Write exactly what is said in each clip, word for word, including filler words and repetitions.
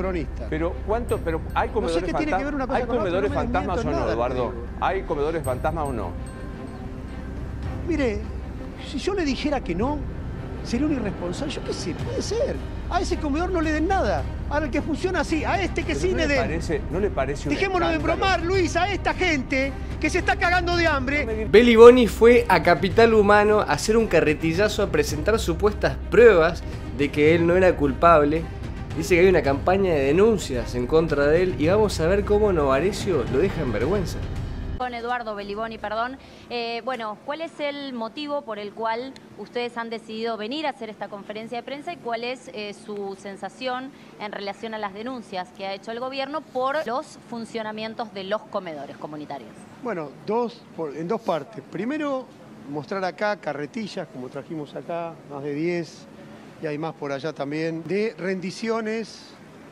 cronista. Pero ¿cuánto? Pero hay comedores no sé qué tiene que ver una cosa ¿Hay con comedores otra, no me fantasmas o no, nada, Eduardo? ¿Hay comedores fantasmas o no? Mire, si yo le dijera que no, sería un irresponsable. Yo qué sé, puede ser. A ese comedor no le den nada. Ahora el que funciona así, a este que Pero sí no le den. Parece, ¿No le parece un Dejémonos de escándalo? bromar, Luis, a esta gente que se está cagando de hambre. Beliboni fue a Capital Humano a hacer un carretillazo a presentar supuestas pruebas de que él no era culpable. Dice que hay una campaña de denuncias en contra de él y vamos a ver cómo Novarecio lo deja en vergüenza. Con Eduardo Beliboni, perdón. Eh, bueno, ¿cuál es el motivo por el cual ustedes han decidido venir a hacer esta conferencia de prensa y cuál es eh, su sensación en relación a las denuncias que ha hecho el gobierno por los funcionamientos de los comedores comunitarios? Bueno, dos, por, en dos partes. Primero, mostrar acá carretillas, como trajimos acá, más de diez, y hay más por allá también, de rendiciones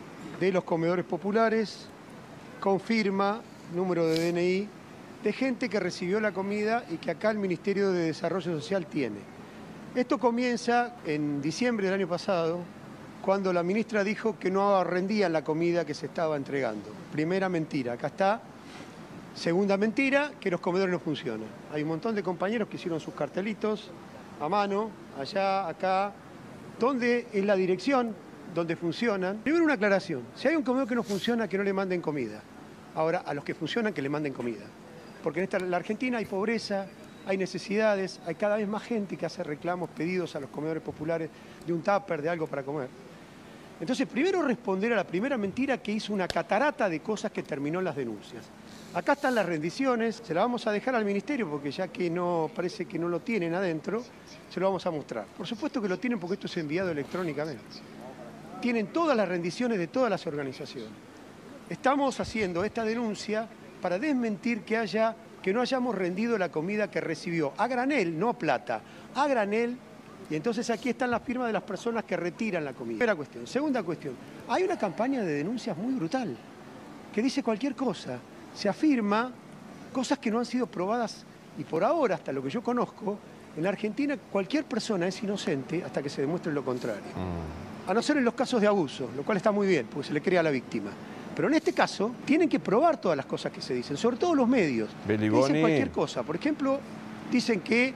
de los comedores populares, con firma, número de D N I, de gente que recibió la comida y que acá el Ministerio de Desarrollo Social tiene. Esto comienza en diciembre del año pasado, cuando la ministra dijo que no rendían la comida que se estaba entregando. Primera mentira, acá está. Segunda mentira, que los comedores no funcionan. Hay un montón de compañeros que hicieron sus cartelitos a mano, allá, acá, donde es la dirección, donde funcionan. Primero una aclaración, si hay un comedor que no funciona, que no le manden comida. Ahora, a los que funcionan, que le manden comida. Porque en esta, la Argentina hay pobreza, hay necesidades, hay cada vez más gente que hace reclamos, pedidos a los comedores populares de un tupper, de algo para comer. Entonces, primero responder a la primera mentira, que hizo una catarata de cosas que terminó en las denuncias. Acá están las rendiciones, se las vamos a dejar al Ministerio porque ya que no parece que no lo tienen adentro, se lo vamos a mostrar. Por supuesto que lo tienen porque esto es enviado electrónicamente. Tienen todas las rendiciones de todas las organizaciones. Estamos haciendo esta denuncia para desmentir que haya, que no hayamos rendido la comida que recibió a granel, no a plata, a granel, y entonces aquí están las firmas de las personas que retiran la comida. Primera cuestión. Segunda cuestión, hay una campaña de denuncias muy brutal, que dice cualquier cosa, se afirma cosas que no han sido probadas, y por ahora, hasta lo que yo conozco, en la Argentina cualquier persona es inocente hasta que se demuestre lo contrario. Mm. A no ser en los casos de abuso, lo cual está muy bien, porque se le crea a la víctima. Pero en este caso, tienen que probar todas las cosas que se dicen, sobre todo los medios. Beliboni. Dicen cualquier cosa. Por ejemplo, dicen que...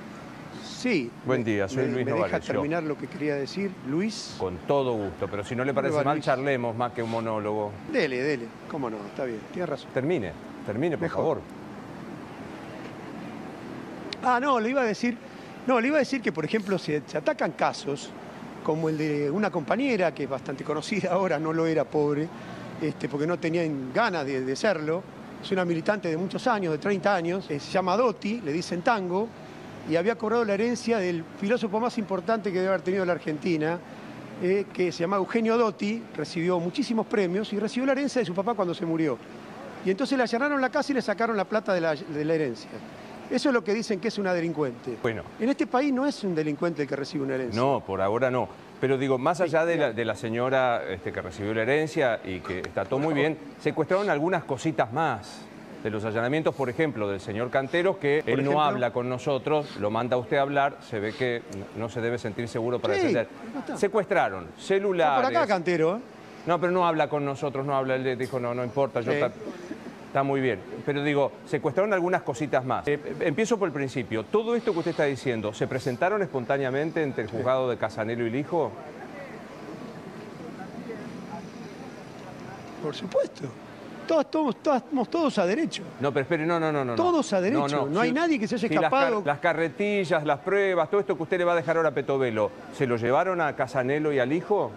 Sí. Buen día, soy me, Luis ¿Me Novarecio. deja terminar lo que quería decir, Luis? Con todo gusto, pero si no le parece mal, charlemos más que un monólogo. Dele, dele. Cómo no, está bien, tiene razón. Termine, termine, por Mejor. favor. Ah, no, le iba a decir... No, le iba a decir que, por ejemplo, se, se atacan casos como el de una compañera que es bastante conocida ahora, no lo era, pobre, Este, porque no tenían ganas de, de serlo. Es una militante de muchos años, de treinta años, eh, se llama Dotti, le dicen Tango, y había cobrado la herencia del filósofo más importante que debe haber tenido la Argentina, eh, que se llama Eugenio Dotti, recibió muchísimos premios y recibió la herencia de su papá cuando se murió. Y entonces le allanaron la casa y le sacaron la plata de la, de la herencia. Eso es lo que dicen que es una delincuente. Bueno. En este país no es un delincuente el que recibe una herencia. No, por ahora no. Pero digo, más allá de la, de la señora este, que recibió la herencia y que está todo muy bien, secuestraron algunas cositas más de los allanamientos, por ejemplo, del señor Canteros, que él no habla con nosotros, lo manda a usted a hablar, se ve que no se debe sentir seguro para Sí, defender. Secuestraron celulares. Está por acá, Cantero, ¿eh? No, pero no habla con nosotros, no habla, él dijo, no, no importa, yo... Sí. Está, está muy bien, pero digo, secuestraron algunas cositas más. Eh, empiezo por el principio. ¿Todo esto que usted está diciendo, se presentaron espontáneamente entre el juzgado de Casanelo y Lijo? Por supuesto. Todos, todos, todos, estamos todos a derecho. No, pero espere, no, no, no. no. Todos a derecho. No, no. no hay si, nadie que se haya si escapado. Las, car las carretillas, las pruebas, todo esto que usted le va a dejar ahora a Petovelo, ¿se lo llevaron a Casanelo y al Lijo?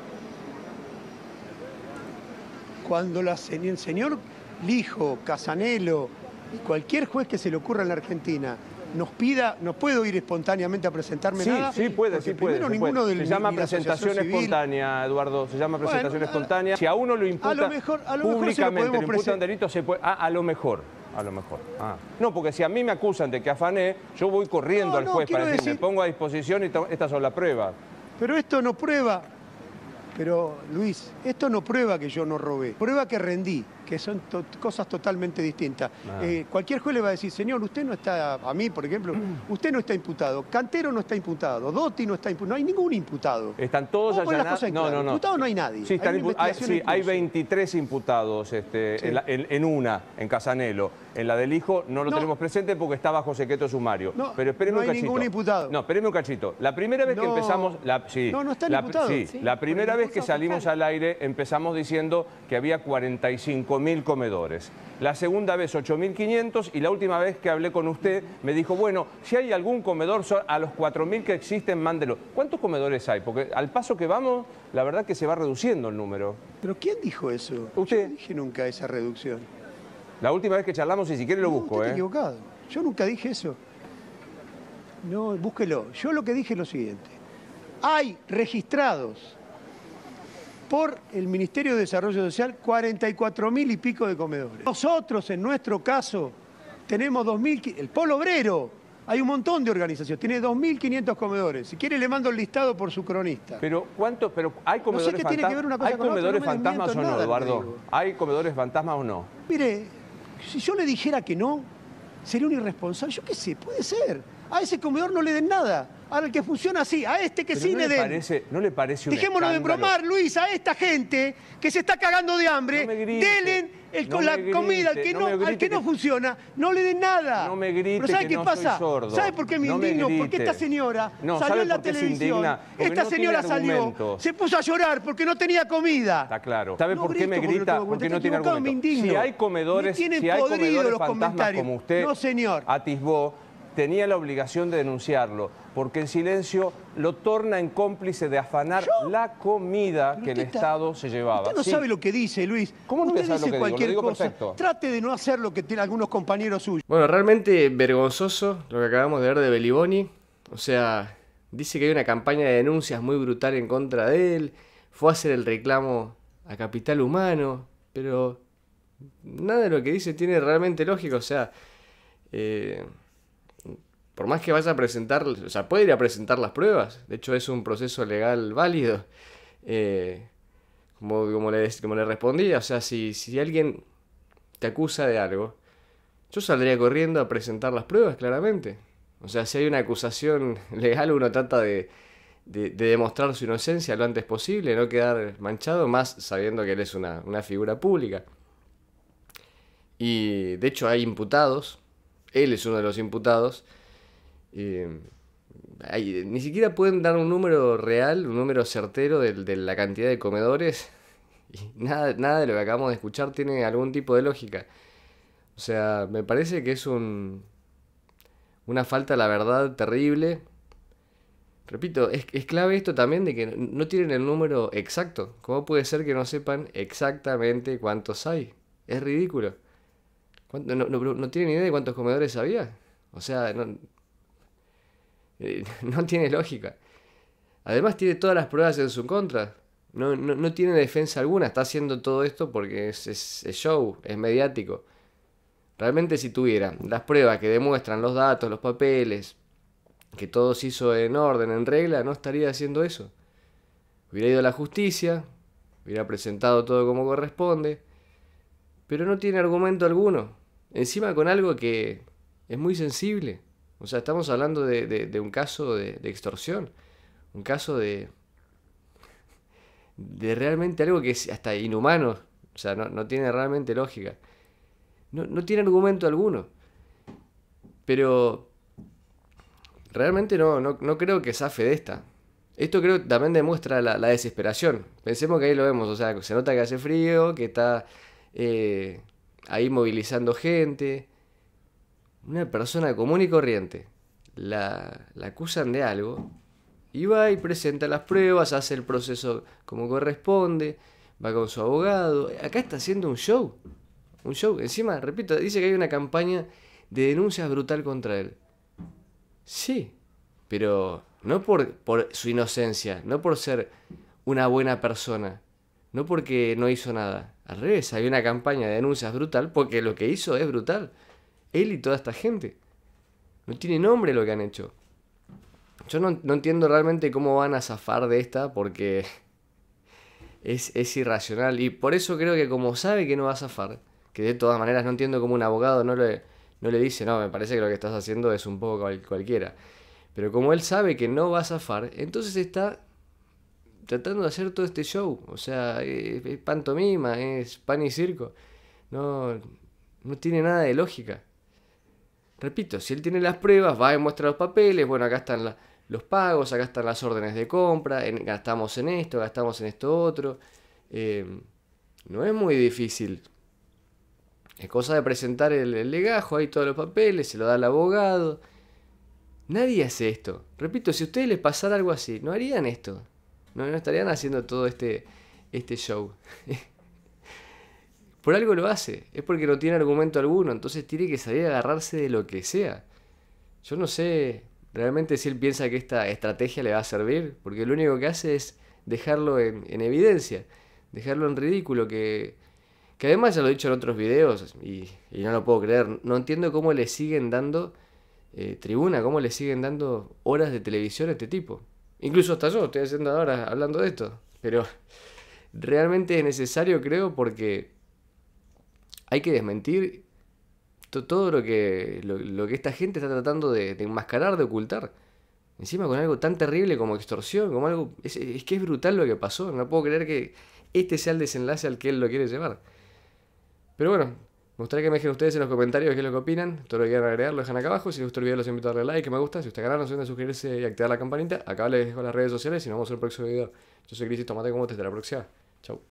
Cuando la, el señor Lijo, Casanelo y cualquier juez que se le ocurra en la Argentina nos pida, no puedo ir espontáneamente a presentarme sí, nada. Sí, puede, sí puede. Primero, se ninguno puede. del, se llama ni presentación espontánea, Eduardo, se llama presentación bueno, espontánea. Si a uno lo imputa a lo mejor, a lo públicamente, mejor lo imputan delito, se puede... Ah, a lo mejor, a lo mejor. Ah. No, porque si a mí me acusan de que afané, yo voy corriendo no, al no, juez para decir, decir... me pongo a disposición y estas son las pruebas. Pero esto no prueba, Pero, Luis, esto no prueba que yo no robé, prueba que rendí, que son to cosas totalmente distintas. Ah. Eh, cualquier juez le va a decir, señor, usted no está, a mí, por ejemplo, usted no está imputado, Cantero no está imputado, Dotti no está imputado, no hay ningún imputado. Están todos allanados. No, no, no. Imputado no hay nadie. Sí, están hay, impu hay, sí, hay veintitrés imputados este, sí. en, la, en, en una, en Casanelo. En la del hijo no lo no. tenemos presente porque está bajo secreto sumario. No, pero espéreme no hay un cachito. ningún imputado. No, espéreme un cachito. La primera vez no. que empezamos... La, sí, no, no están la, imputados. Sí, sí, la primera vez que salimos al aire empezamos diciendo que había cuarenta y cinco mil comedores. La segunda vez ocho mil quinientos y la última vez que hablé con usted me dijo, bueno, si hay algún comedor a los cuatro mil que existen, mándelo. ¿Cuántos comedores hay? Porque al paso que vamos, la verdad que se va reduciendo el número. ¿Pero quién dijo eso? ¿Usted? Yo no dije nunca esa reducción. La última vez que charlamos, y si quiere lo no, busco, usted ¿eh? Está equivocado. Yo nunca dije eso. No, búsquelo. Yo lo que dije es lo siguiente. Hay registrados por el Ministerio de Desarrollo Social cuarenta y cuatro mil y pico de comedores. Nosotros, en nuestro caso, tenemos dos mil... El Polo Obrero, hay un montón de organizaciones, tiene dos mil quinientos comedores. Si quiere le mando el listado por su cronista. Pero ¿cuánto? Pero ¿hay comedores no sé qué tiene que ver una cosa ¿Hay con comedores otra, no me fantasmas o no, nada, Eduardo? ¿Hay comedores fantasmas o no? Mire, si yo le dijera que no, sería un irresponsable. Yo qué sé, puede ser. A ese comedor no le den nada. Ahora el que funciona así, a este que Pero sí no le le den. Parece, ¿No le parece un Dejémonos de escándalo? embromar, Luis, a esta gente que se está cagando de hambre. No me grite, denle el, no la me grite, comida al que no no, me al grite que no que- funciona, no le den nada. No me grite Pero ¿sabe que qué no pasa? soy sordo. ¿Sabe por qué me No me indigno? Porque grite. esta señora No, salió ¿sabe en la por qué se televisión. indigna? Porque Esta no tiene señora salió, argumentos. se puso a llorar porque no tenía comida. Está claro. ¿Sabe No por qué me grito porque no grita? tengo Porque argumentos. no tiene Estoy equivocado, me argumento. indigno. Si hay comedores, Me tienen si hay podrido comedores los fantasmas comentarios. como usted No, señor. atisbó, tenía la obligación de denunciarlo, porque el silencio lo torna en cómplice de afanar ¿Yo? la comida Pero que el usted está- Estado se llevaba. Usted no Sí. sabe lo que dice, Luis. ¿Cómo no Usted sabe lo dice que digo? Lo cualquier digo cosa. perfecto. Trate de no hacer lo que tienen algunos compañeros suyos. Bueno, realmente vergonzoso lo que acabamos de ver de Beliboni. O sea, dice que hay una campaña de denuncias muy brutal en contra de él. Fue a hacer el reclamo a Capital Humano. Pero nada de lo que dice tiene realmente lógica. O sea, eh, por más que vaya a presentar, o sea, puede ir a presentar las pruebas. De hecho, es un proceso legal válido. Eh, como, como, le, como le respondía, o sea, si, si alguien te acusa de algo, yo saldría corriendo a presentar las pruebas, claramente. O sea, si hay una acusación legal, uno trata de, de, de demostrar su inocencia lo antes posible, no quedar manchado, más sabiendo que él es una, una figura pública. Y de hecho hay imputados, él es uno de los imputados. Eh, hay- ni siquiera pueden dar un número real, un número certero de, de la cantidad de comedores. Y nada, nada de lo que acabamos de escuchar tiene algún tipo de lógica. O sea, me parece que es un, una falta a la verdad terrible. Repito, es, es clave esto también de que no, no tienen el número exacto. ¿Cómo puede ser que no sepan exactamente cuántos hay? Es ridículo. ¿Cuánto- no, no, no tienen idea de cuántos comedores había? O sea, no, eh, no tiene lógica. Además tiene todas las pruebas en su contra. No, no, no tiene defensa alguna. Está haciendo todo esto porque es, es, es show, es mediático. Realmente si tuviera las pruebas que demuestran los datos, los papeles, que todo se hizo en orden, en regla, no estaría haciendo eso. Hubiera ido a la justicia, hubiera presentado todo como corresponde, pero no tiene argumento alguno. Encima con algo que es muy sensible. O sea, estamos hablando de, de, de un caso de, de extorsión, un caso de, de realmente algo que es hasta inhumano. O sea, no, no tiene realmente lógica. No, no tiene argumento alguno. Pero realmente no, no, no creo que zafe de esta. Esto creo que también demuestra la, la desesperación. Pensemos que ahí lo vemos, o sea, se nota que hace frío, que está eh, ahí movilizando gente. Una persona común y corriente. La, la acusan de algo. Y va y presenta las pruebas, hace el proceso como corresponde, va con su abogado. Acá está haciendo un show. Un show. Encima, repito, dice que hay una campaña de denuncias brutal contra él. Sí, pero no por, por su inocencia, no por ser una buena persona, no porque no hizo nada. Al revés, hay una campaña de denuncias brutal porque lo que hizo es brutal. Él y toda esta gente. No tiene nombre lo que han hecho. Yo no, no entiendo realmente cómo van a zafar de esta porque es, es irracional. Y por eso creo que como sabe que no va a zafar, que de todas maneras no entiendo cómo un abogado no le, no le dice, no, me parece que lo que estás haciendo es un poco cual, cualquiera. Pero como él sabe que no va a zafar, entonces está tratando de hacer todo este show. O sea, es, es pantomima, es pan y circo. No, no tiene nada de lógica. Repito, si él tiene las pruebas, va y muestra los papeles, bueno, acá están la, los pagos, acá están las órdenes de compra, en, gastamos en esto, gastamos en esto otro. Eh, no es muy difícil. Es cosa de presentar el, el legajo, ahí todos los papeles, se lo da al abogado. Nadie hace esto. Repito, si a ustedes les pasara algo así, no harían esto. No, no estarían haciendo todo este, este show. Por algo lo hace. Es porque no tiene argumento alguno. Entonces tiene que salir a agarrarse de lo que sea. Yo no sé realmente si él piensa que esta estrategia le va a servir. Porque lo único que hace es dejarlo en, en evidencia. Dejarlo en ridículo. Que, que además ya lo he dicho en otros videos. Y, y no lo puedo creer. No entiendo cómo le siguen dando eh, tribuna. Cómo le siguen dando horas de televisión a este tipo. Incluso hasta yo estoy haciendo ahora hablando de esto. Pero realmente es necesario, creo, porque hay que desmentir to- todo lo que, lo, lo que esta gente está tratando de, de enmascarar, de ocultar. Encima con algo tan terrible como extorsión, como algo... Es, es que es brutal lo que pasó. No puedo creer que este sea el desenlace al que él lo quiere llevar. Pero bueno, me gustaría que me dejen ustedes en los comentarios qué es lo que opinan. Todo lo que quieran agregar lo dejan acá abajo. Si les gustó el video los invito a darle like, que me gusta. Si ustedes ganaron, no se olviden de suscribirse y activar la campanita. Acá les dejo las redes sociales y nos vemos en el próximo video. Yo soy Cris y Tomate, como te hasta la próxima. Chau.